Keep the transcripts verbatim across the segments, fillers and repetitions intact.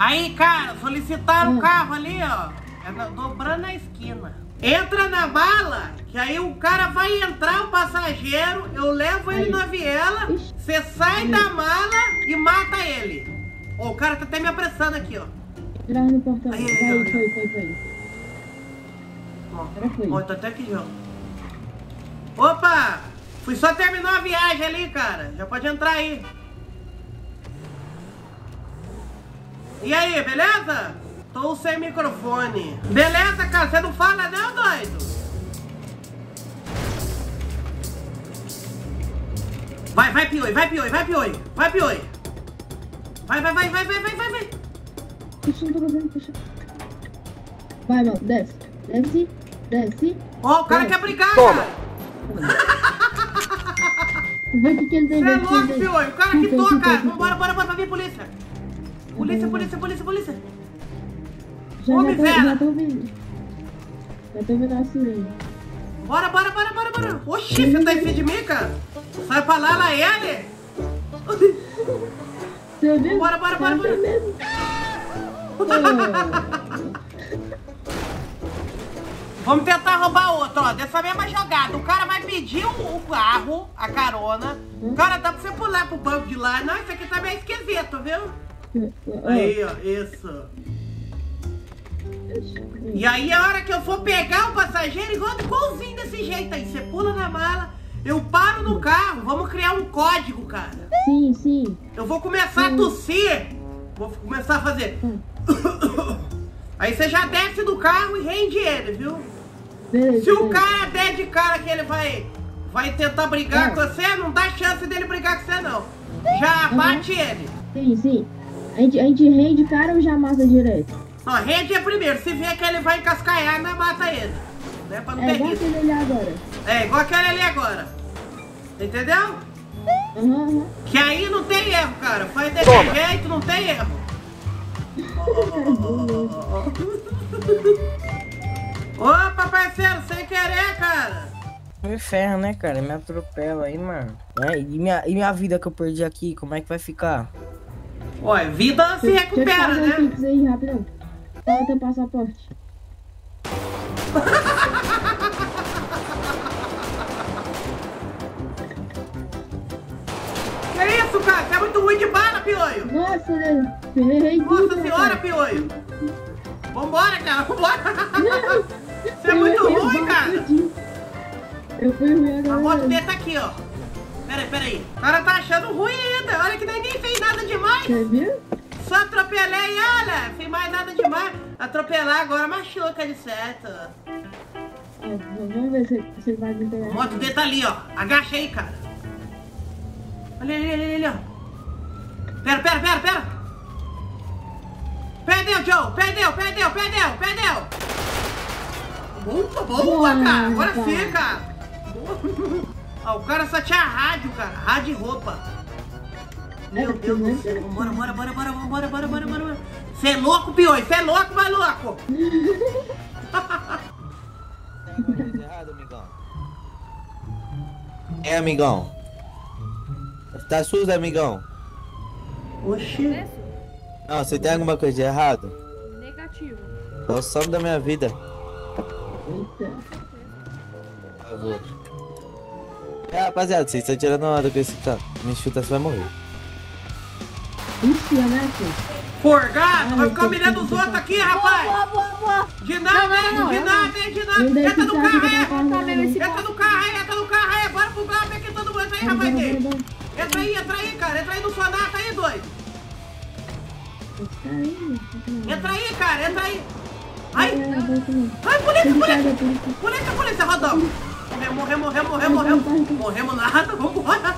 Aí, cara, solicitaram um carro ali, ó. É na- dobrando a esquina. Entra na mala, que aí o cara vai entrar, o passageiro, eu levo ele Aí. na viela, Ixi. você sai da mala e mata ele. Ó, o cara tá até me apressando aqui, ó. Entrar no portão. Aí, Vai, aí, aí. foi, foi, foi. Ó, Agora foi. ó, tá até aqui, ó. Opa! Fui só terminar a viagem ali, cara. Já pode entrar aí. E aí, beleza? Tô sem microfone. Beleza, cara? Você não fala não, doido? Vai, vai, Pioi, vai, Pioi, vai, Pioi. Vai, Pioi. Vai, vai, vai, vai, vai, vai, vai, vai. Puxa, não tô fazendo, puxa. Vai, mano, desce. Desce, desce. Ó, o cara desce. quer brigar, Toma. cara. Vê o que que ele tem. Você é vê o que ele louco, tem. Pioi. O cara que Fica aí, toca. fica aí, fica aí. Vambora, bora, bora, pra vir polícia. Polícia, polícia, polícia, polícia. Já, Homem, já, tô, Vera. já tô ouvindo. Já tô ouvindo a sirene. Bora, bora, bora, bora, bora. Oxi, você tá em cima de mim, cara? Sai pra lá, lá ele. Você viu? Bora, bora, bora, Tá bora. mesmo? Vamos tentar roubar outro, ó. Dessa mesma jogada. O cara vai pedir o, o carro, a carona. O cara dá pra você pular pro banco de lá. Não, isso aqui tá meio esquisito, viu? Ó, Aí, ó, isso. E aí, a hora que eu for pegar o passageiro, igual igualzinho desse jeito aí. Você pula na mala, eu paro no carro. Vamos criar um código, cara. Sim, sim. Eu vou começar a tossir. Vou começar a fazer. Hum. Aí você já desce do carro e rende ele, viu? Beleza. Se o beleza. cara der de cara que ele vai, vai tentar brigar É. com você, não dá chance dele brigar com você, não. Já Uhum. bate ele. Sim, sim. A gente, a gente rende o cara ou já mata direto? Não, rende é primeiro. Se vê que ele vai encascaiar, não mata ele. Né? Pra não É ter igual risco. aquele ali agora. É, igual aquele ali agora. Entendeu? Aham, aham. Que aí não tem erro, cara. Faz desse Toma. jeito, não tem erro. Opa, parceiro, sem querer, cara. Me ferra, né, cara? Me atropela aí, mano. É, e, minha, e minha vida que eu perdi aqui, como é que vai ficar? Olha, vida se Deixa eu te recupera, fazer um né? pix aí, rapidão. Fala teu passaporte. Que isso, cara? Você é muito ruim de bala, Pioio. Nossa, Deus. Errei tudo, Nossa senhora, cara. Pioio. Vambora, cara, vambora. Não. Você é muito Eu- eu ruim, vou cara. pedir. Eu fui ruim A agora. moto dele tá aqui, ó. Pera aí, pera aí. O cara tá achando ruim ainda. Olha que ninguém fez nada demais. Você viu? Só atropelei, olha. Fiz mais nada demais. Atropelar agora machuca de certo. É, vamos ver se se ele vai me pegar. A moto dele tá ali, ó. Agacha aí, cara. Olha ali, ali, ali, ó. Pera, pera, pera, pera. Perdeu, Joe. Perdeu, perdeu, perdeu, perdeu. Boa, boa, cara. Agora Nossa. sim, cara. Boa. Ó, o cara só tinha rádio, cara. Rádio e roupa. Meu É, Deus né? do céu. Bora, bora, bora, bora, bora, bora, bora, bora. Você é louco, Pioi? Você é louco, maluco? Errado, amigão. É, amigão. Tá sujo, amigão? Oxi. Não, você tem alguma coisa de errado? Negativo. Então some da minha vida, Eita. por favor. É, rapaziada, vocês estão tirando onda com esse cara. Me chuta, você vai morrer. Ixi, ameaça. Forgado, vai Ai, ficar eu humilhando tô- os tô- outros aqui, Boa, rapaz. boa, boa, boa. De nada, hein? Não, De não, nada, hein? De nada. Não deixa Entra no esse carro cara aí. ficar falando. Entra no carro aí, entra no carro aí. Bora pro golpe aqui, todo mundo. Entra aí, Bora, bora, rapazinho. bora, bora. Entra aí, entra aí, cara. Entra aí no Sonata aí, doido. Aí, Entra aí, cara. Entra aí. Ai, é, vai comer. ai, polícia, Ele polícia. pega, polícia. Polícia, polícia, rodamos. Morremos, morremos, morremos, morremos. Morremos nada, vambora.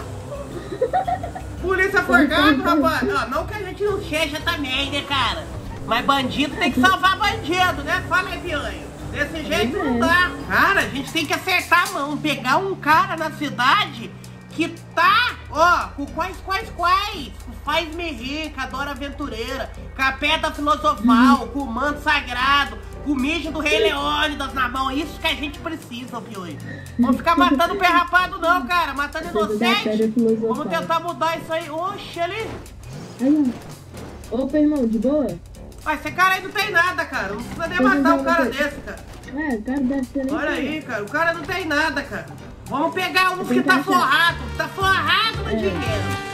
Polícia forgado, rapaz. Ó, não que a gente não seja também, né, cara? Mas bandido tem que salvar bandido, né? Fala aí, piranha. Desse jeito não dá. Cara, a gente tem que acertar a mão. Pegar um cara na cidade que tá, ó, com quais, quais, quais. Faz-me rir, com a Dora Aventureira, com a Pedra Filosofal, com o Manto Sagrado, com o mijo do Rei Leônidas na mão. Isso que a gente precisa, Pioi. Vamos ficar matando pé rapado não, cara. Matando Pedra inocente. Filosofal. Vamos tentar mudar isso aí. Oxe, ali. Aí, ó. Opa, irmão, de boa? Ah, esse cara aí não tem nada, cara. Não precisa nem matar um cara desse, cara. É, o cara deve ser nem Olha cara. aí, cara. O cara não tem nada, cara. Vamos pegar uns Tem que que tá achar. forrado. Tá forrado no É. dinheiro.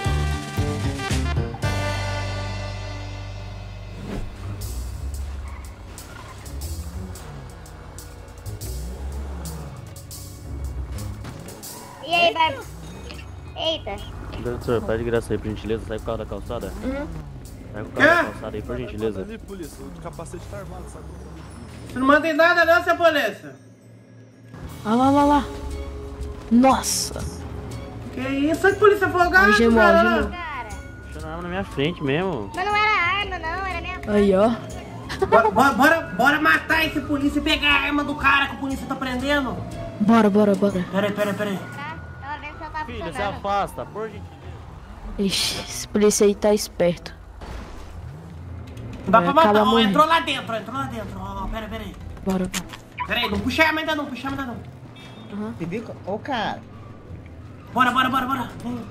E aí, vai. Eita. Doutor, faz de graça aí, por gentileza. Sai com o carro da calçada. Uhum. Sai com o carro da Quê? calçada aí, por gentileza. Ali, polícia, o capacete tá armado, sabe? Você não manda em nada não, seu polícia. Olha lá, lá, lá. Nossa. Que isso, é polícia folgada, Algemou, cara. algemou. Cara. Puxando a arma na minha frente mesmo. Mas não era arma, não. Era minha Aí, ó. Bora, bora, bora, bora matar esse polícia e pegar a arma do cara que o polícia tá prendendo. Bora, bora, bora. Peraí, peraí, peraí. tá? Tava vendo se ela tava Filha, se funcionando. afasta, por gentileza. Ixi, esse polícia aí tá esperto. Não dá É, pra matar. acaba Ó, morrendo. entrou lá dentro, entrou lá dentro. Ó, ó, peraí, peraí. Bora, bora. Peraí, não puxa a arma ainda não, puxa a arma ainda não. Você viu? Ô, cara. Bora, bora, bora, bora. Vem.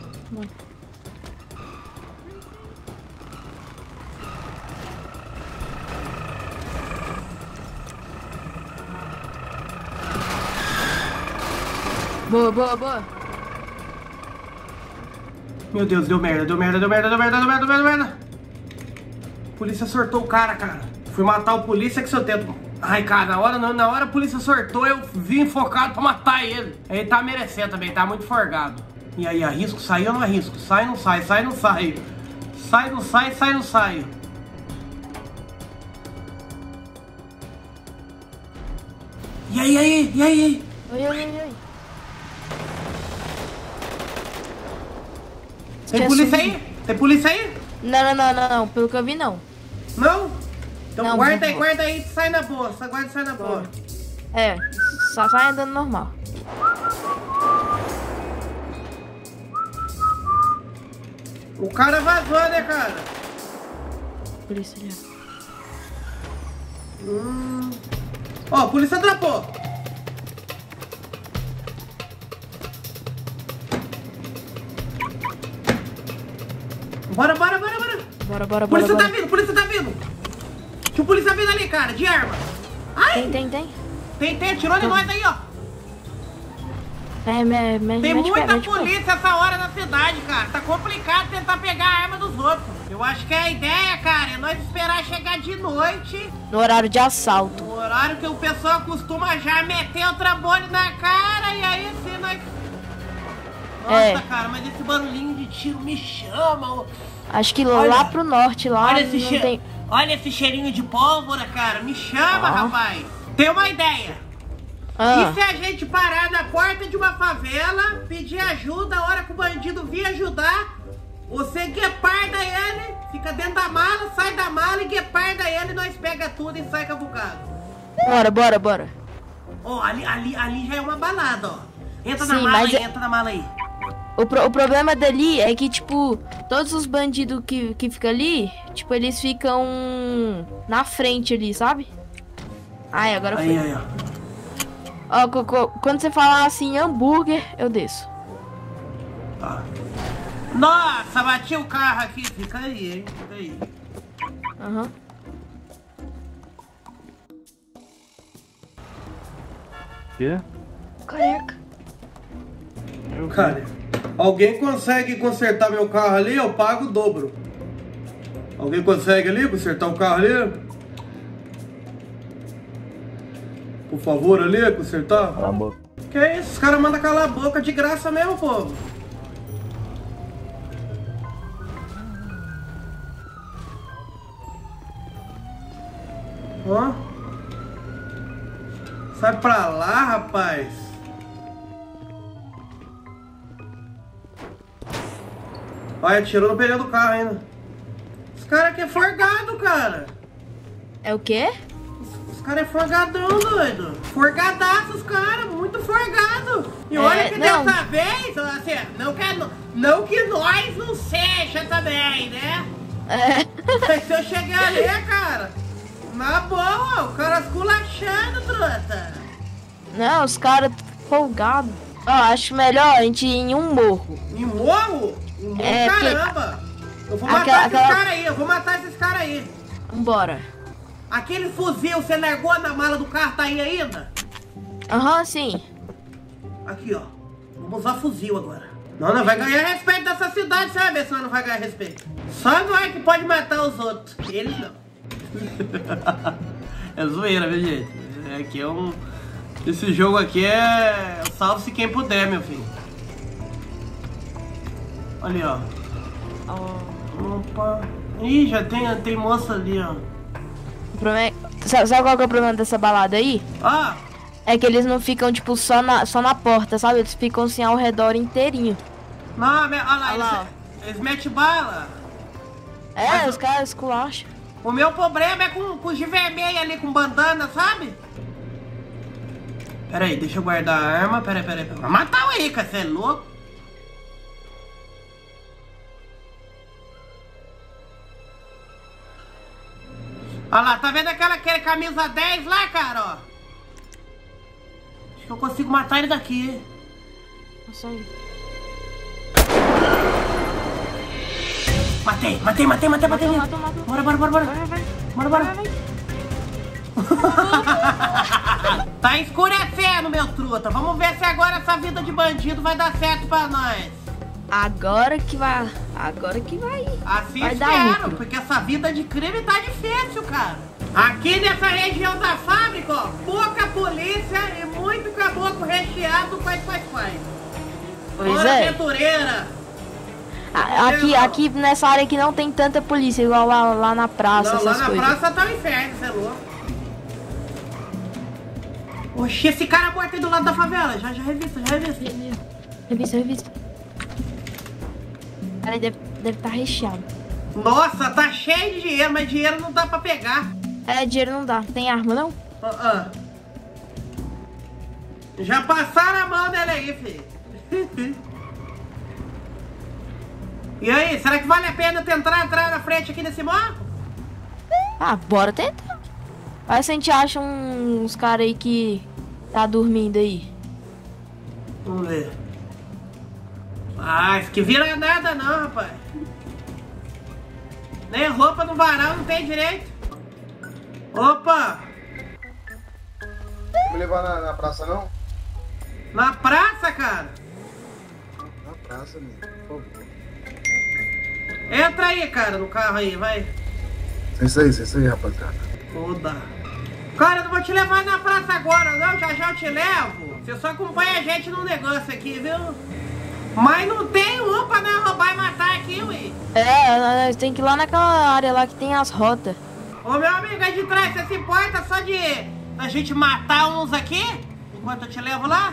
Boa, boa, boa. Meu Deus, deu merda, deu merda, deu merda, deu merda, deu merda, deu merda, deu merda. A polícia sortou o cara, cara. Fui matar o polícia que seu tempo. Ai, cara, na hora, não, na hora a polícia sortou, eu vim focado pra matar ele. Ele tá merecendo também, tá muito forgado. E aí, arrisco sair ou não arrisco? Sai ou não sai? Sai ou não sai? Sai, não sai, sai, não sai. E aí, e aí, e aí? Oi, oi, oi, oi. Tem Quer polícia subir? aí? Tem polícia aí? Não, não, não, não, não. Pelo que eu vi, não. Não? Então Não, guarda não aí, vou. guarda aí, sai na boa. Só guarda e sai na boa. É, só sai andando normal. O cara vazou, né, cara? Polícia ali. Hum. Ó, a polícia atrapou. Bora, bora, bora, bora. Bora, bora, bora, Polícia tá bora. vindo, polícia tá vindo. Tinha um polícia vindo ali, cara, de arma. Ai, Tem, tem, tem. tem, tem, tirou de nós aí, ó. É, me, me, Tem mete pé, muita mete pé. polícia essa hora na cidade, cara. Tá complicado tentar pegar a arma dos outros. Eu acho que a ideia, cara, é nós esperar chegar de noite, No horário de assalto. o horário que o pessoal costuma já meter o trambolho na cara, e aí sim nós... Nossa, É. cara, mas esse barulhinho de tiro me chama. ó. Acho que Olha. lá pro norte, lá Olha esse, não che... tem... Olha esse cheirinho de pólvora, cara. Me chama, Ah. rapaz. Tem uma ideia. Ah, E se a gente parar na porta de uma favela, pedir ajuda, a hora que o bandido vir ajudar, você gueparda ele, fica dentro da mala, sai da mala e gueparda ele, nós pega tudo e sai cavucado. bora, bora, bora. Ó, ali, ali, ali já é uma balada, ó. Entra na Sim, mala mas aí, é- entra na mala aí. O, pro- o problema dali é que, tipo, todos os bandidos que, que ficam ali, tipo, eles ficam na frente ali, sabe? Ai, agora Aí, foi. aí, ó. Ó, co- co- quando você falar assim, hambúrguer, eu desço. Tá. Nossa, bati o carro aqui. Fica aí, hein? Fica aí. Aham. Quê? Careca. Cara, alguém consegue consertar meu carro ali, eu pago o dobro. Alguém consegue ali consertar o carro ali? Por favor, ali, consertar? Cala a boca. Que isso? Os caras mandam calar a boca de graça mesmo, povo. Ó. Sai pra lá, rapaz. Olha, tirou no pneu do carro ainda. Os caras aqui é forgado, cara. É o quê? Os caras é forgadão, doido. Forgadaço os caras, muito forgado. E É, olha que não. dessa vez, assim, não que, não que nós não seja também, né? É. Mas se eu chegar ali, cara, na boa, o cara esculachando, truta. Não, os caras folgados. Ó, acho melhor a gente ir em um morro. Em morro? Em morro, É, porque- caramba. Eu vou matar Aquela- esses aquela- caras aí, eu vou matar esses caras aí. Vambora. Aquele fuzil, você largou na mala do carro, tá aí ainda? Aham, sim. Aqui, ó. Vamos usar fuzil agora. Não, não vai ganhar respeito dessa cidade, você vai ver se nós não vai ganhar respeito. Só nós que pode matar os outros. Eles não. É zoeira, viu, gente? Aqui é um... Esse jogo aqui é... Salve-se quem puder, meu filho. Ali, ó. Opa. Ih, já tem, tem moça ali, ó. O problema é... Sabe, sabe qual que é o problema dessa balada aí? Ah, É que eles não ficam, tipo, só na, só na porta, sabe? Eles ficam, assim, ao redor inteirinho. não, me- olha lá, Olha lá, eles, eles metem bala. É, Mas os caras esculacham. O meu problema é com, com os de vermelho ali, com bandana, sabe? Pera aí, deixa eu guardar a arma. Pera aí, pera aí. Vai matar o aí, cara, você é louco? Olha lá, tá vendo aquela, aquela camisa dez lá, cara, ó? Acho que eu consigo matar ele daqui. Nossa, aí. Matei, matei, matei, matei, matei. Matou, matou, matou. Bora, bora, bora, bora. Vai, vai. Bora, bora. Vai, vai. Tá escurecendo, meu truta. Vamos ver se agora essa vida de bandido vai dar certo pra nós. Agora que vai... Agora que vai... Assim Vai dar espero, lucro. porque essa vida de crime tá difícil, cara. Aqui nessa região da fábrica, ó, pouca polícia e muito caboclo recheado, faz, faz, faz. Pois Fora é. aventureira. A- Aqui, aqui nessa área aqui não tem tanta polícia, igual lá, lá na praça, Não, lá essas na coisas. praça tá o inferno, você é louco. Oxi, esse cara morto aí do lado da favela. Já, já revista, já revista. Revista, revista. Cara, deve deve tá recheado. Nossa, tá cheio de dinheiro, mas dinheiro não dá pra pegar. É, dinheiro não dá. Tem arma, não? Ah, ah. Já passaram a mão dele aí, filho. E aí, será que vale a pena tentar entrar na frente aqui nesse morro? Ah, bora tentar. Vai se a gente acha uns caras aí que tá dormindo aí. Vamos ver. Ah, isso que vira nada não, rapaz. Nem roupa no varal não tem direito. Opa! Me levar na, na praça, não? Na praça, cara? Na praça, amigo, por favor. Entra aí, cara, no carro aí, vai. Isso aí, isso aí, rapaziada. Foda. Cara, eu não vou te levar na praça agora, não. Já já eu te levo. Você só acompanha a gente num negócio aqui, viu? Mas não tem um pra nós roubar e matar aqui, ué. É, nós tem que ir lá naquela área lá que tem as rotas. Ô, meu amigo aí de trás, você se importa só de a gente matar uns aqui? Enquanto eu te levo lá?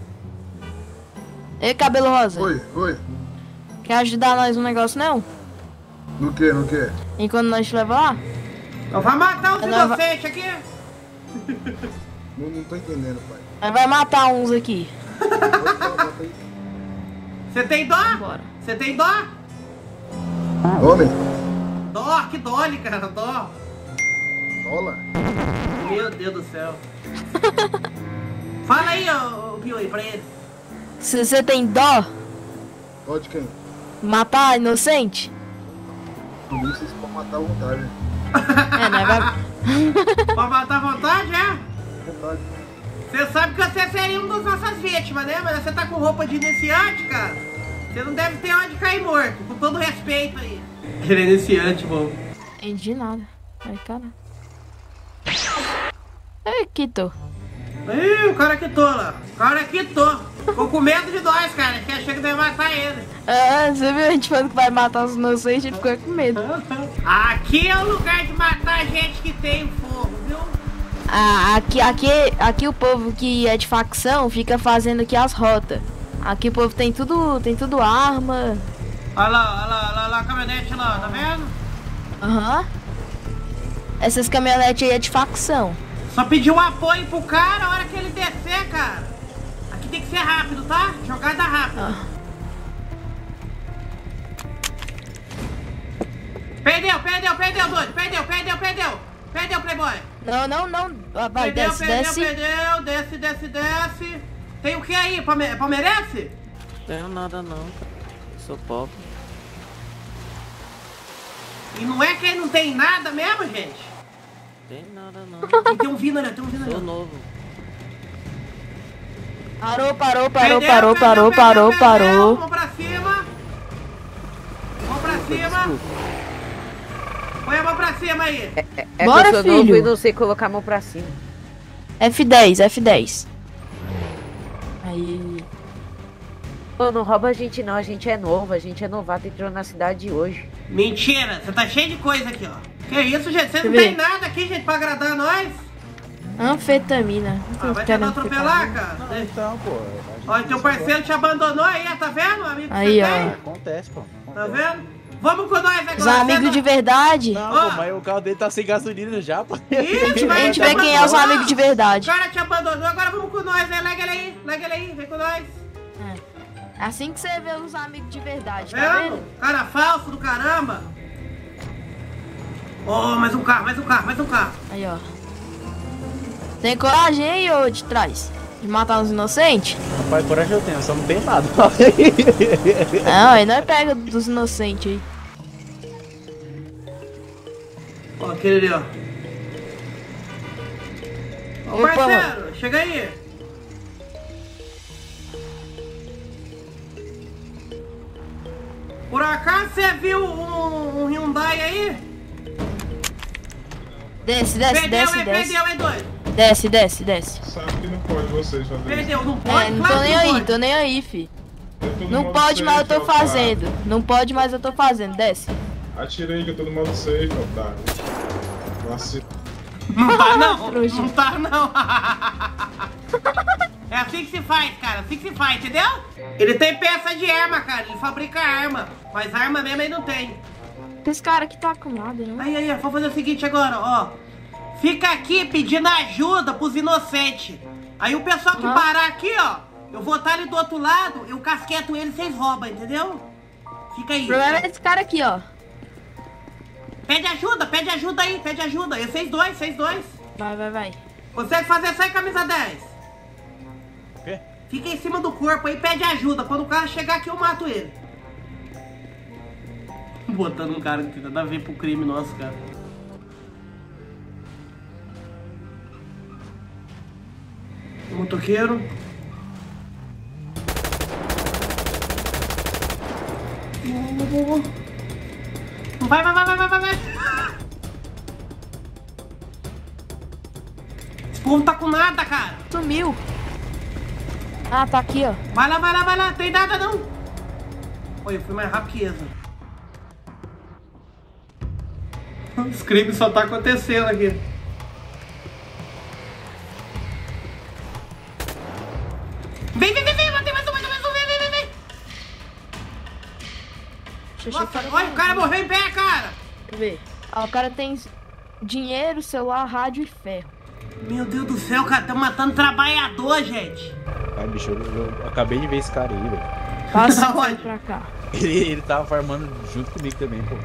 Ei, cabelo rosa. Oi, oi. Quer ajudar nós no negócio, não? No que, no que? Enquanto nós te levar lá? Eu vou matar uns Eu não- inocentes aqui. Não, não tô entendendo, pai. Nós vai matar uns aqui. Você tem dó? Bora. Você tem dó? Homem, Dó, que dole, cara, dó. dólar? Meu Deus do céu. Fala aí, ô, ô Piuí, pra ele. Se você tem dó, Dó de quem? matar inocente? Polícia, vocês podem matar à vontade. É, nós vai... Pra matar à vontade, é? Vontade. Você sabe que você seria um das nossas vítimas, né? Mas você tá com roupa de iniciante, cara. Você não deve ter onde cair morto, com todo respeito aí. Ele é iniciante, bom. Entendi nada. Ai, caralho. Ai, quitou. Ih, o cara quitou lá. O cara quitou. Ficou com medo de nós, cara. Que achou que ia matar ele. É, você viu a gente falando que vai matar os inocentes e ficou com medo. Aqui é o lugar de matar gente que tem fogo, viu? Ah, aqui, aqui, aqui o povo que é de facção fica fazendo aqui as rotas. Aqui o povo tem tudo, tem tudo arma. Olha lá, olha lá, olha lá a caminhonete lá, tá vendo? Aham. Essas caminhonetes aí é de facção. Só pedir um apoio pro cara a hora que ele descer, cara. Aqui tem que ser rápido, tá? Jogada rápida. Ah. Perdeu, perdeu, perdeu, doido. Perdeu, perdeu, perdeu. Perdeu, playboy. Não, não, não. Ah, vai, Perdeu, desce, perdeu, desce. perdeu. Desce, desce, desce. Tem o que aí? Palme Palmeirense? Tenho nada não, cara. Sou pobre. E não é que ele não tem nada mesmo, gente? Tem nada não. Tem, tem um vindo ali, tem um vindo ali. Sou novo. Parou, parou, parou, Perdeu, parou, perdeu, parou, perdeu, parou, perdeu. parou. Vamos pra cima. Vamos pra cima. Põe a mão pra cima aí. É, é Bora, que eu sou filho. novo e não sei colocar a mão pra cima. F dez, F dez. Aí. Pô, não rouba a gente não, a gente é novo, a gente é novato, entrou na cidade hoje. Mentira, você tá cheio de coisa aqui, ó. Que isso, gente? Vocês Deixa não eu tem ver. nada aqui, gente, pra agradar nós? Anfetamina. Ah, vai tentar atropelar, cara? Então, pô. Ó, teu parceiro te abandonou aí, tá vendo, amigo? que Aí, você ó. tem? Acontece, pô. Tá vendo? Vamos com nós agora. Os amigos Você de verdade. Não, Ó. pô, mas o carro dele tá sem gasolina já, pô. Ixi, A mas gente te vê quem é os abandonou. amigos de O verdade. cara te abandonou, agora vamos com nós, né? Lega ele aí, lega ele aí, vem com nós. É assim que você vê os amigos de verdade, tá Vendo? vendo? Cara falso do caramba. Oh, mais um carro, mais um carro, mais um carro. Aí, ó. Tem coragem aí, ô de trás? De matar uns inocentes? Rapaz, coragem eu tenho, só não tenho nada. Não, aí nós pega dos inocentes aí. Ó, aquele ali, ó. Ô, Opa, parceiro, chega aí. Por acaso você viu um, um Hyundai aí? Desce, desce, Perdeu, desce, hein? desce. Perdeu, hein, doido? Desce, desce, desce. Sabe que não pode vocês fazerem isso. Perdeu, não pode? É, não Claro tô que nem aí, pode. tô nem aí, fi. Eu tô no Não modo pode, mas eu safe, tô otário. fazendo. Não pode, mas eu tô fazendo. Desce. Atira aí que eu tô no modo safe, otário. Vacilo. Não tá não, Trouxa. não tá não. É assim que se faz, cara, assim que se faz, entendeu? Ele tem peça de arma, cara, ele fabrica arma. Mas arma mesmo ele não tem. Esse cara aqui tá com nada, não? Aí, aí, ó, vamos fazer o seguinte agora, ó. Fica aqui pedindo ajuda pros inocentes. Aí o pessoal que Aham. parar aqui, ó, eu vou estar ali do outro lado, eu casqueto ele e vocês roubam, entendeu? Fica aí. O problema é esse cara aqui, ó. Pede ajuda, pede ajuda aí, pede ajuda. E vocês dois, vocês dois. Vai, vai, vai. Consegue fazer isso aí, camisa dez? O quê? Fica em cima do corpo aí, pede ajuda. Quando o cara chegar aqui, eu mato ele. Botando um cara que tem nada a ver pro crime nosso, cara. Motoqueiro. Vai, vai, vai, vai, vai, vai, vai. Esse povo tá com nada, cara. Sumiu. Ah, tá aqui, ó. Vai lá, vai lá, vai lá. Tem nada, não. Oi, eu fui mais rápido que esse. Os crimes só tá acontecendo aqui. Vem, vem, vem, vem. Tem mais um, mais um, mais um. Vem, vem, vem, vem. Deixa eu Nossa, checar. olha, o cara morreu em pé, cara. Deixa eu ver. Ó, o cara tem dinheiro, celular, rádio e ferro. Meu Deus do céu, cara. Tá matando trabalhador, gente. Ai, bicho, eu, eu acabei de ver esse cara aí, velho. Passa Aonde? pra cá. Ele, ele tava farmando junto comigo também, pô.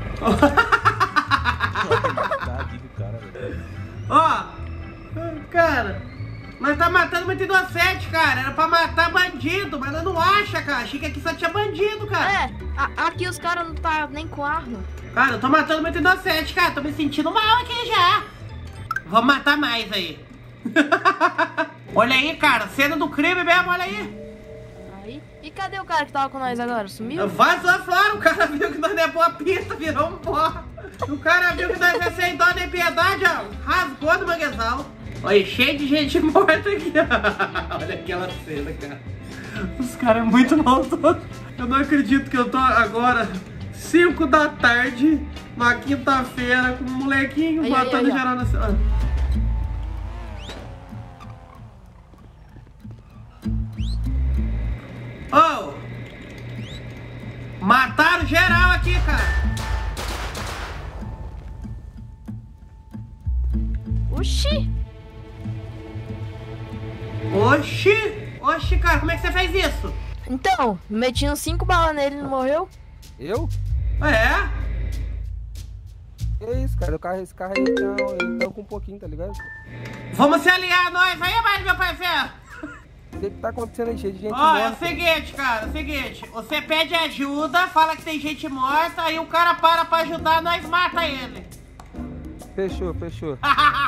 Tadinho do cara, velho. Ó, cara, nós tá matando muito inocente, cara. Era pra matar bandido, mas nós não acha, cara. Achei que aqui só tinha bandido, cara. É, a- aqui os caras não tá nem com arma. Cara, eu tô matando muito inocente, cara. Tô me sentindo mal aqui já. Vamos matar mais aí. Olha aí, cara. Cena do crime mesmo, olha aí. Aí. E cadê o cara que tava com nós agora? Sumiu? Vazou fora. O cara viu que nós não é boa pista, virou um pó. O cara viu que nós é sem dó nem piedade, ó. Rasgou do manguezal. Olha, cheio de gente morta aqui. Olha aquela cena, cara. Os caras é muito maldosos. Eu não acredito que eu tô agora, cinco da tarde, na quinta-feira, com um molequinho Aí, matando aí, aí, geral na cidade. Oh! Mataram geral aqui, cara. Oxi! Oxi! Oxi, cara, como é que você fez isso? Então, meti uns cinco balas nele e não morreu? Eu? É? Que isso, cara? O carro, esse carro aí tá, ele tá com um pouquinho, tá ligado? Vamos se aliar a nós aí, mais meu parceiro. O que que tá acontecendo aí, cheio de gente Ó, é o morta? seguinte, cara, é o seguinte. Você pede ajuda, fala que tem gente morta, aí o cara para pra ajudar, nós mata ele. Fechou, fechou.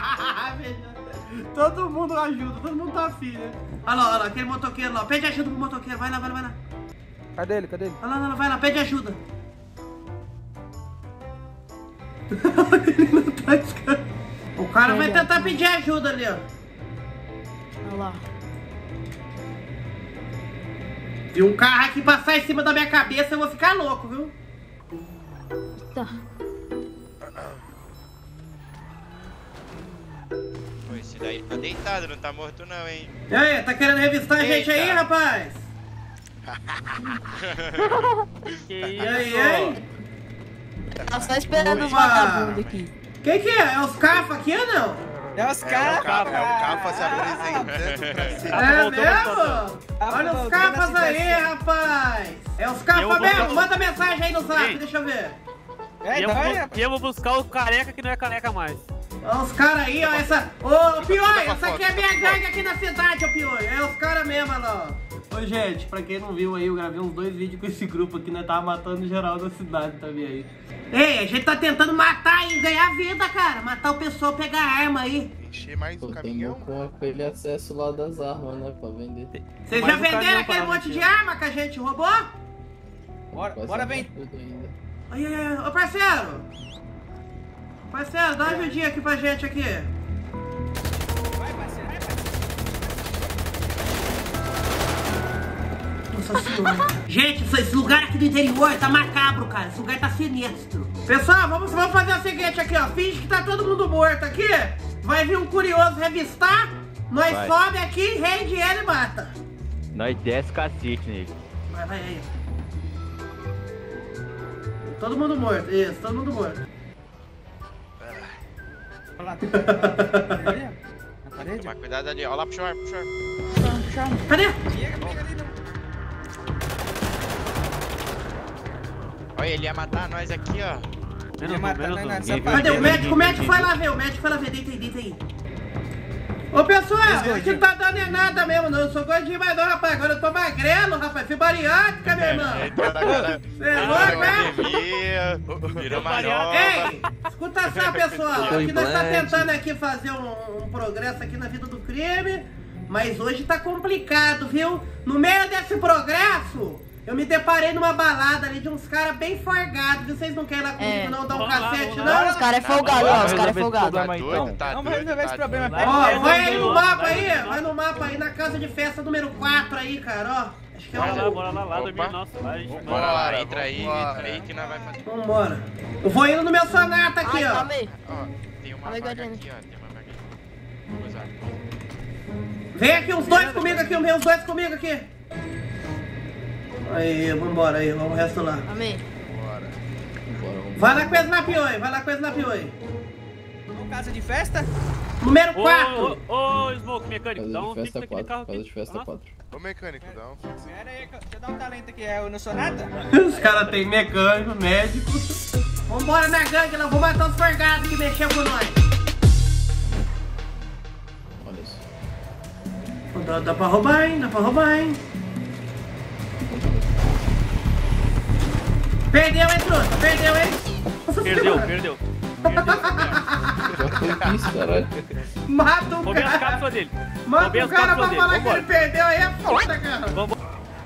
Todo mundo ajuda, todo mundo tá afim, né? Olha lá, olha lá, aquele motoqueiro lá. Pede ajuda pro motoqueiro, vai lá, vai lá, vai lá. Cadê ele, cadê ele? Olha lá, olha lá, vai lá, pede ajuda. Ele não tá escando. O cara vai tentar pedir ajuda ali, ó. Olha lá. E um carro aqui passar em cima da minha cabeça, eu vou ficar louco, viu? Tá. Pô, esse daí tá deitado, não tá morto não, hein? E aí, tá querendo revistar a gente aí, rapaz? Que E aí, hein? Tá só esperando os Opa. vagabundos aqui. Quem que é? É os cafa aqui ou não? É os É o caras. Cafa, é o Cafa se apresentando pra cima. É voltou, mesmo? Olha os capas aí, rapaz! É os capas Eu mesmo? vou- Manda mensagem aí no zap, Ei. deixa eu ver. É, E eu, não, vou, é, e eu vou buscar o careca que não é careca mais. Olha os caras aí, ó, essa... Ô, Pioi, pra essa aqui foto, é minha pra gangue aqui na cidade, ô Pioi. É os caras mesmo, olha lá, ó. Ô, gente, pra quem não viu aí, eu gravei uns dois vídeos com esse grupo aqui, nós tava matando geral da cidade também aí. Ei, a gente tá tentando matar e ganhar vida, cara. Matar o pessoal, pegar arma aí. Encher mais Pô, o tem caminhão. com aquele acesso lá das armas, né? Pra vender. Vocês Mais já um venderam caminhão aquele pra monte lá, de arma que a gente roubou? Bora, Quase bora, não vem. tudo ainda. Ai, ai, ai, ô parceiro! Parceiro, dá uma ajudinha aqui pra gente aqui. Vai, parceiro, vai, parceiro. Nossa senhora. Gente, esse- esse lugar aqui do interior tá macabro, cara. Esse lugar tá sinistro. Pessoal, vamos, vamos fazer o seguinte aqui, ó. Finge que tá todo mundo morto aqui. Vai vir um curioso revistar. Nós Vai. sobe aqui, rende ele e mata. Nós desce cacete nele. Vai, vai aí. Todo mundo morto, isso, todo mundo morto. Olha lá. Na parede? Mas cuidado ali, olha lá pro chão, pro chão. Cadê? Pega, pega ali, não. Olha, ele ia matar nós aqui, ó. Menos um, matar, menos não é um. nada, Ninguém só viu, Cadê o ninguém médico? viu, O médico ninguém foi viu. lá ver, o médico foi lá ver. Deita aí, deita aí. Ô pessoal, aqui não tá dando é nada mesmo, não. Eu sou gordinho, mas não, rapaz. Agora eu tô magrelo, rapaz. Fui bariátrica, meu irmão. Entrou na cara. Você é louco, né? Academia, virou uma nova. Ei, escuta só, pessoal. Botou Aqui nós tá implante. tentando aqui fazer um, um progresso aqui na vida do crime, mas hoje tá complicado, viu? No meio desse progresso, eu me deparei numa balada ali de uns caras bem forgados, viu? Vocês não querem ir lá comigo É. não, dar um Vamos lá, cacete, vamos não? lá. Os caras é folgado, ó. Os caras é folgado. Tá Mas doido, então, tá Vamos doido, resolver tá esse problema. doido. Pega Ó, pega, vai pega, aí no pega. mapa aí, vai no mapa aí, na casa de festa número quatro aí, cara, ó. Acho que é Bora lá, o... bora lá, lá, Opa. dormir nosso. Lá, a gente vai. Bora lá, entra aí, vambora. entra aí que nós vai fazer. Vambora. Eu vou indo no meu sonata aqui, Ai, ó. calma aí. Ó, tem uma Vai, vaga Guardiana. aqui, ó. Tem uma vaga aqui. Vou usar. Vem aqui os dois comigo aqui, os dois comigo aqui. Aí, vambora aí, vamos o resto lá. Amém. Bora, vamos. Vai lá com esse Lapioi, vai lá com esse Lapioi. Vamos casa de festa? Número Ô, quatro. ô, ô, Smoke, mecânico, Casa dá um de fix festa naquele carro quatro. aqui. Casa de festa Aham. quatro. Ô mecânico, dá um fix. Pera aí, deixa eu dar um talento aqui. É o no Sonata? Os caras tem mecânico, médico. Vambora na gangue, não vou matar os forgados que mexeu com nós. Olha isso. Dá, dá pra roubar, hein? Dá pra roubar, hein? Perdeu, hein, truta? Perdeu, hein? Nossa Perdeu, senhora. perdeu. Já foi isso, caralho. Mata o Roubei as cara. cápsulas dele. Mata Roubei o as cara pra cápsulas dele. falar que ele Vambora. perdeu aí é foda, cara. Vamos.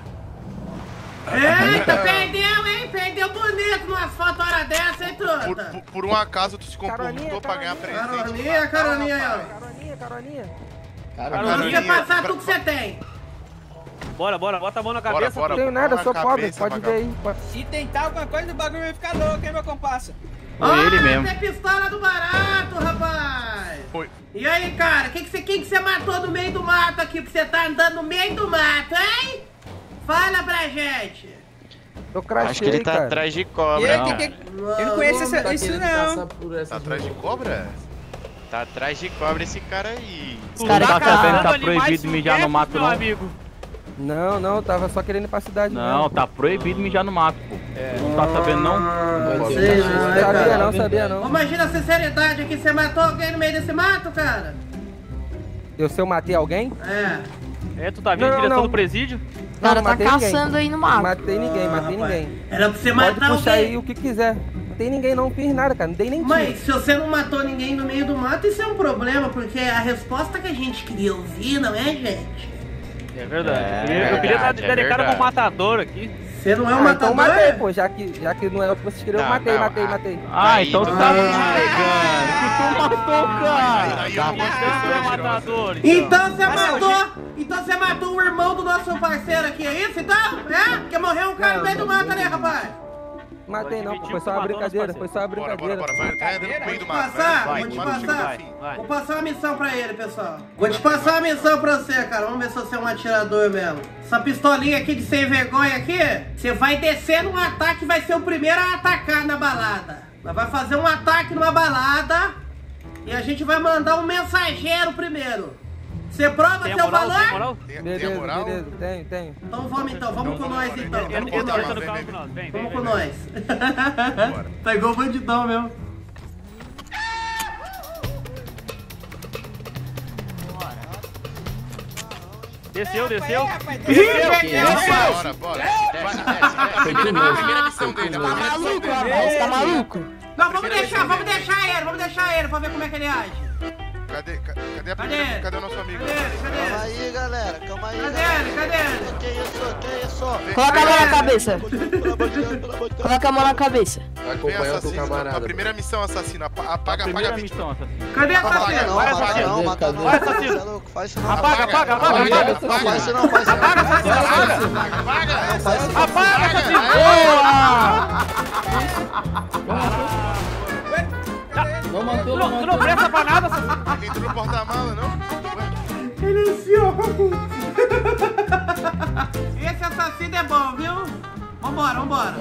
Eita, perdeu, hein? Perdeu bonito numa foto hora dessa, hein, Por, truta? por, por um acaso tu se comportou pra ganhar presente. Caroninha, Caroninha aí, ó. Caroninha, caroninha. Cara, Não Caroninha, ia passar pra- tudo que você tem. Bora, bora, bota a mão na Bora, cabeça. bora. Não tenho nada, na sou pobre, cabeça, pode ver aí. pode- Se tentar alguma coisa, o bagulho vai ficar louco, hein, meu comparsa? Foi ele Ah, mesmo. tem pistola do barato, rapaz. Foi. E aí, cara, quem que você quem que você matou no meio do mato aqui? Porque você tá andando no meio do mato, hein? Fala pra gente. Eu crachei, Acho que ele tá cara. atrás de E cobra. aí, Não. que, que... Eu não conheço essa, Tá isso querendo não. passar por essas Tá atrás de cobra? Tá atrás de cobra esse cara aí. Os caras tá sabendo que tá caçando animais proibido mijar no silvestres, mato, meu não? amigo. Não, não, eu tava só querendo ir pra cidade Não, mesmo. tá proibido mijar no mato, pô. Não tá sabendo, não? Vai ter sei uma não, chance é, de Sabia cara. não, verdade. sabia não. Imagina a sinceridade aqui, você matou alguém no meio desse mato, cara? Eu, se eu matei alguém? É. É, tu tá vindo em Não, direção não. do presídio? O cara Não, tá matei ninguém. caçando aí no mato. Matei ninguém, matei rapaz. ninguém. Era pra você Pode matar puxar alguém. aí o que quiser. Não tem ninguém, não fiz nada, cara. Não dei nem tiro. Mas se você não matou ninguém no meio do mato, isso é um problema, porque a resposta que a gente queria ouvir, não é, gente? É verdade. É eu queria, eu queria dar verdade, é de cara verdade. como matador aqui. Você não é um Ah, matador? então matei, pô. Já que, já que não é o que vocês queriam, eu Não, matei, não, matei, ah. matei. Ah, Aí, então tu ah. tá me negando. Que tu matou, cara. Aí eu não posso Então tu é ser matador, então. Então você Mas, matou! Então você matou o irmão do nosso parceiro aqui, é isso então? É? Porque morreu um cara no meio do mato ali, rapaz! Matei não, pô. admitir Foi que só uma matou brincadeira, nosso foi só uma Bora, bora, brincadeira. bora. Vai, vai dentro do meio do mato. Passar, vai, vou te vai, vai, passar. vai. Vai. Vou passar uma missão pra ele, pessoal. Vou te passar uma missão pra você, cara. Vamos ver se você é um atirador mesmo. Essa pistolinha aqui de sem vergonha aqui, você vai descer num ataque e vai ser o primeiro a atacar na balada. Nós vai fazer um ataque numa balada e a gente vai mandar um mensageiro primeiro. Você prova Tem a seu moral? Tem a valor? moral? Tem, tem a Beleza, moral? beleza, tenho, tenho. Então vamos então, vamos com nós então. Eu Vamos não com tô nós. no carro com nós. Vem, vem, Vamos vem. com nós. Tá igual bandidão mesmo. Desceu, desceu. Bora, bora. Desce, desce. A primeira, a primeira missão dele. A primeira missão dele. Você tá maluco? Não, vamos deixar, vamos deixar ele, vamos deixar ele pra ver como é que ele age. Cadê, ca- cadê a Cadê primeira? ele? Cadê o nosso amigo? Cadê ele? Cadê ele? Calma aí, galera, calma aí. Cadê ele? Cadê ele? Que isso, que isso? Coloca a mão na cabeça. Pelo amor de Deus, pelo amor de Deus. Coloca a mão na cabeça. Vem, assassino. A primeira missão, assassino. Apa- Apaga, apaga a Primeira vítima. missão, assassino. Cadê essa Mata cena? não, Vai, mata assassino. não, mata não. Vai, Você assassino. é louco, faz isso não. Apaga, apaga, apaga, apaga. Não faz isso não, faz isso não. Apaga, assassino, apaga. Apaga! Não faz isso não. Apaga, assassino. Não Tu não, tu não presta pra nada, assassino. Ele entrou no porta-mala, não? Ele enfiou. Esse assassino é bom, viu? Vambora, vambora.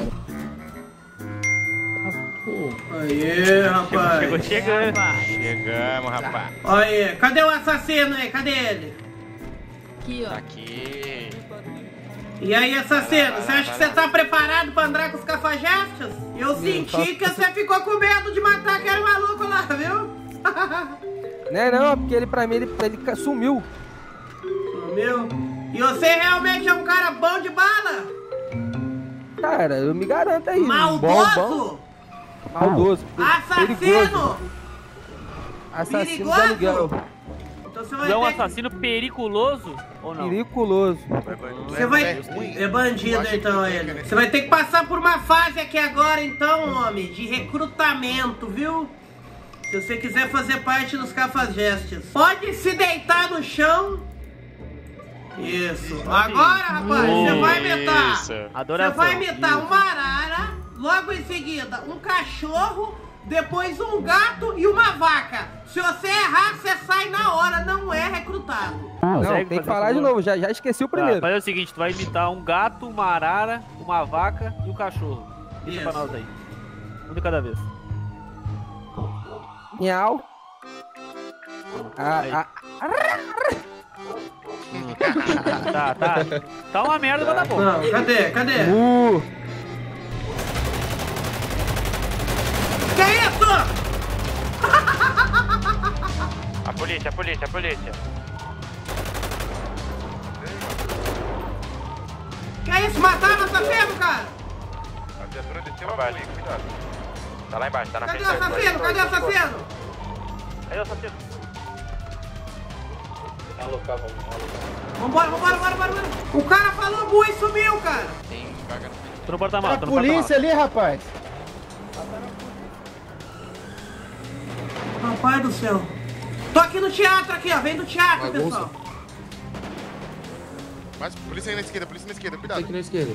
Aê, rapaz. Chegou chegando. Chegamos, rapaz. Aê, cadê o assassino aí? Cadê ele? Aqui, ó. Aqui. E aí, assassino, você acha que você tá preparado pra andar com os cafajestes? Eu senti que você ficou com medo de matar aquele maluco lá, viu? Não é não, porque ele pra mim, ele, ele ca- sumiu. Sumiu? E você realmente é um cara bom de bala? Cara, eu me garanto aí. Maldoso? Bom, bom. Maldoso. Perigoso. Assassino? Assassino de Perigoso? aluguel. Então você Tu vai é um ter que... assassino periculoso ou não? Periculoso. Você vai... É bandido então ele. Você vai ter que passar por uma fase aqui agora então, homem, de recrutamento, viu? Se você quiser fazer parte dos cafajestes. Pode se deitar no chão. Isso. Agora, rapaz, você vai imitar. Você Adoração. vai imitar uma arara, logo em seguida um cachorro, depois um gato e uma vaca. Se você errar, você sai na hora, não é recrutado. Não, Consegue tem que fazer falar de favor? novo, já, já esqueci o primeiro. Tá, faz o seguinte, tu vai imitar um gato, uma arara, uma vaca e um cachorro. Isso pra nós aí. Um de cada vez. Miau. Ah, ah. Tá, tá. Tá uma merda, mas tá bom. Não, cadê? Cadê? Uh. Que isso? A polícia, a polícia, a polícia. Que isso? Mataram o assassino, cara? A viatura desceu ali, cuidado. Tá lá embaixo, tá na Cadê frente. o assassino? Cadê o assassino? Aí, o assassino. Vambora, vambora, vambora, vambora. O cara falou bu e sumiu, cara. Tem vaga no frente. Tu não porta mal, A tu não porta mal. polícia ali, rapaz. Rapaz do céu. Tô aqui no teatro, aqui, ó. Vem do teatro, Bagunça. pessoal. Mas polícia aí na esquerda, polícia na esquerda, cuidado. Aqui na esquerda.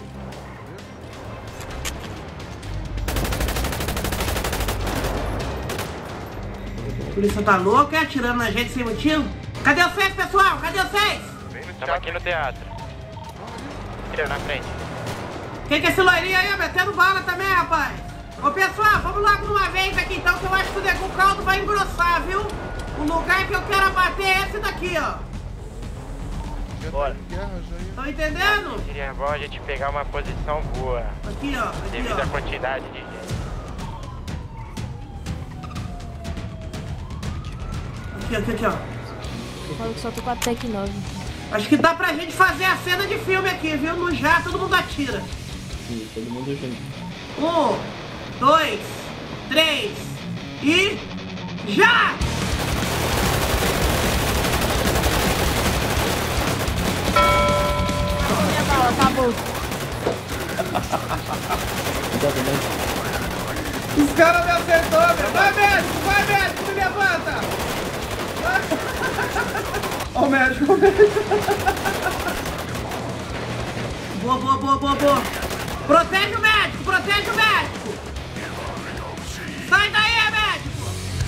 A polícia tá louca, é? Atirando na gente sem motivo. Cadê vocês, pessoal? Cadê vocês? Estamos aqui no teatro. Tira na frente. Quem que é esse loirinho aí, metendo bala também, rapaz? Ô, pessoal, vamos logo de uma vez aqui, então, que eu acho que o nego- o caldo vai engrossar, viu? O lugar que eu quero abater é esse daqui, ó. Bora. Estão entendendo? Seria bom a gente pegar uma posição boa. Aqui, ó. Aqui, Devido à ó. quantidade de gente. Aqui, aqui, aqui, ó. Falo que só tô com a Tec nove. Acho que dá pra gente fazer a cena de filme aqui, viu? No já, todo mundo atira. Sim, todo mundo junto. Um, dois, três e... já! Acabou. Os caras me acertou, meu. Vai, médico, vai, médico, me levanta. Ó o médico, o médico. Boa, boa, boa, boa, boa. Protege o médico, protege o médico. Sai daí, médico.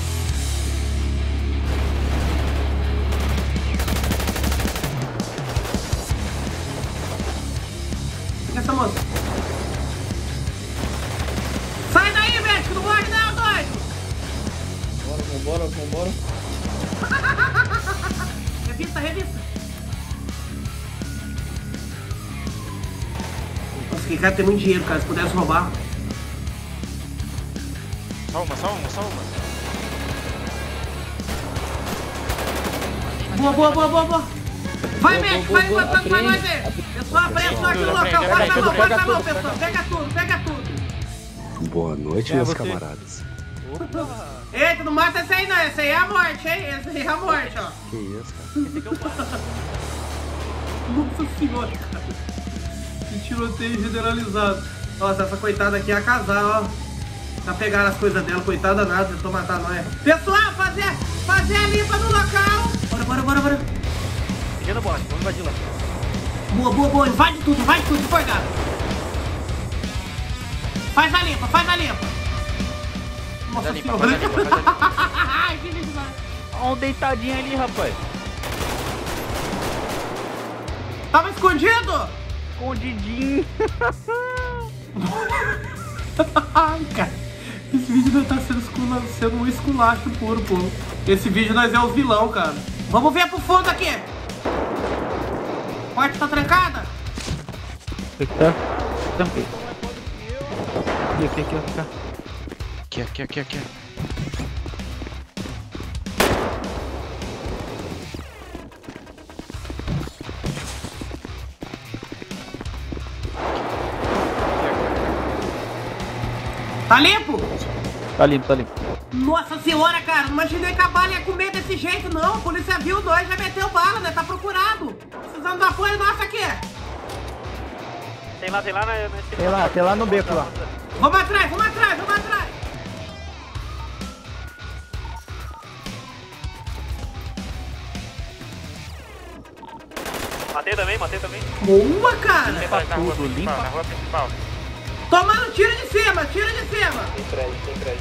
Essa moça. Sai daí, médico, não morre não, doido. Bora, vambora, vambora. Revista, revista. Nossa, aquele cara tem muito dinheiro, cara, se pudesse roubar. Só uma, só uma, só uma. Boa, boa, boa, boa, boa. Vai, médico, vai levantando pra nós aí. Pessoal, aprende nós no local. Bota a mão, bota a mão, pessoal. Pega tudo, pega tudo. Boa noite, meus camaradas. Eita, não mata esse aí não. Esse aí é a morte, hein? Esse aí é a morte, ó. Que isso, cara? Nossa senhora, cara. Que tiroteio generalizado. Nossa, essa coitada aqui é a casar, ó. Tá pegando as coisas dela, coitada nada, tentou matar nós. Pessoal, fazer, fazer a limpa no local. Bora, bora, bora, bora. Pequeno bote, vamos invadir lá. Boa, boa, boa. Invade tudo, invade tudo, forgado. Faz a limpa, faz a limpa. Nossa Faz a limpa, faz a limpa, faz a limpa. Ai, que lindo. Olha um deitadinho ali, rapaz. Tava escondido? Escondidinho. Ai, cara. Esse vídeo não tá sendo, escula, sendo um esculacho puro, pô. Esse vídeo nós é os vilão, cara. Vamos ver pro fundo aqui. Porta tá trancada? Tá. Trampei. Aqui, aqui, aqui, aqui. Aqui, aqui, aqui, aqui. Tá limpo? Tá limpo, tá limpo. Nossa senhora, cara, não imaginei que a bala ia comer desse jeito, não. A polícia viu nós, já meteu bala, né? Tá procurado. Precisando do apoio nosso aqui. Tem lá, tem lá na... na Tem lá, tem lá no beco lá. Vamos atrás, vamos atrás, vamos atrás. Matei também, matei também. Boa, cara. Limpa tudo, limpa. Na rua principal. Tomando tiro de cima, tiro de cima. Tem prédio, tem prédio.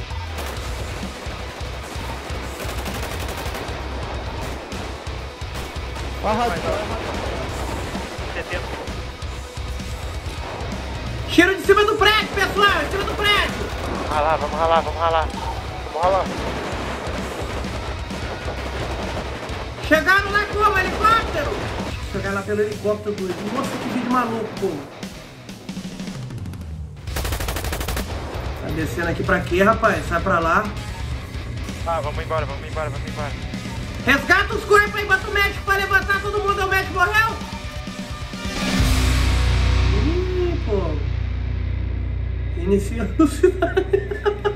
Tiro de cima do prédio, pessoal, em cima do prédio. Vamos ralar, vamos ralar, vamos ralar. Vamos ralar. Chegaram lá como? Helicóptero? Chegaram lá pelo helicóptero, doido. Nossa, que vídeo maluco, pô. Tá descendo aqui pra quê, rapaz? Sai pra lá. Ah, vamos embora, vamos embora, vamos embora. Resgata os corpos aí, bota o médico pra levantar todo mundo. O médico morreu? Ih, pô. Iniciando o cenário.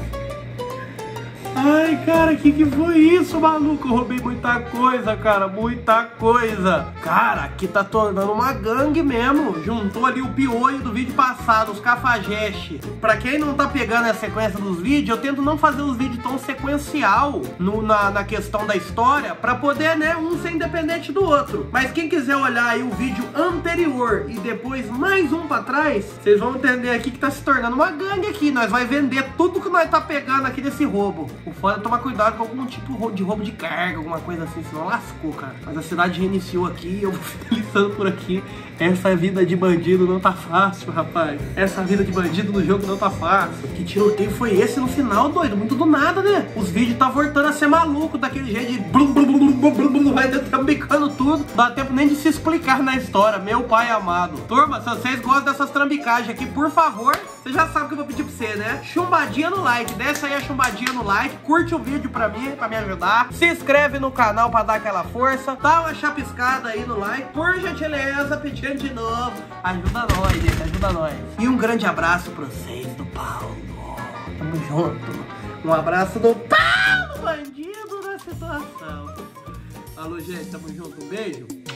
Ai, cara, que que foi isso, maluco? Eu roubei muita coisa, cara, muita coisa. Cara, aqui tá tornando uma gangue mesmo. Juntou ali o piolho do vídeo passado, os cafajestes. Pra quem não tá pegando a sequência dos vídeos, eu tento não fazer os vídeos tão sequencial no, na, na questão da história, pra poder, né, um ser independente do outro. Mas quem quiser olhar aí o vídeo anterior e depois mais um pra trás, vocês vão entender aqui que tá se tornando uma gangue aqui. Nós vai vender tudo que nós tá pegando aqui desse roubo. O foda é tomar cuidado com algum tipo de roubo de carga, alguma coisa assim, senão lascou, cara. Mas a cidade reiniciou aqui e eu vou finalizando por aqui. Essa vida de bandido não tá fácil, rapaz. Essa vida de bandido no jogo não tá fácil. Que tiroteio foi esse no final, doido? Muito do nada, né? Os vídeos tá voltando a ser maluco, daquele jeito de blum, blum, blum, blum, blum, blum, vai trambicando tudo. Dá tempo nem de se explicar na história, meu pai amado. Turma, se vocês gostam dessas trambicagens aqui, por favor, você já sabe o que eu vou pedir pra você, né? Chumbadinha no like, desce aí a chumbadinha no like. curte o vídeo pra mim, pra me ajudar. Se inscreve no canal pra dar aquela força. Dá uma chapiscada aí no like. Por gentileza, pedindo de novo. Ajuda nós, gente, ajuda nós. E um grande abraço pra vocês do Paulo. Tamo junto. Um abraço do Paulo, bandido da situação. Alô, gente, tamo junto. Um beijo.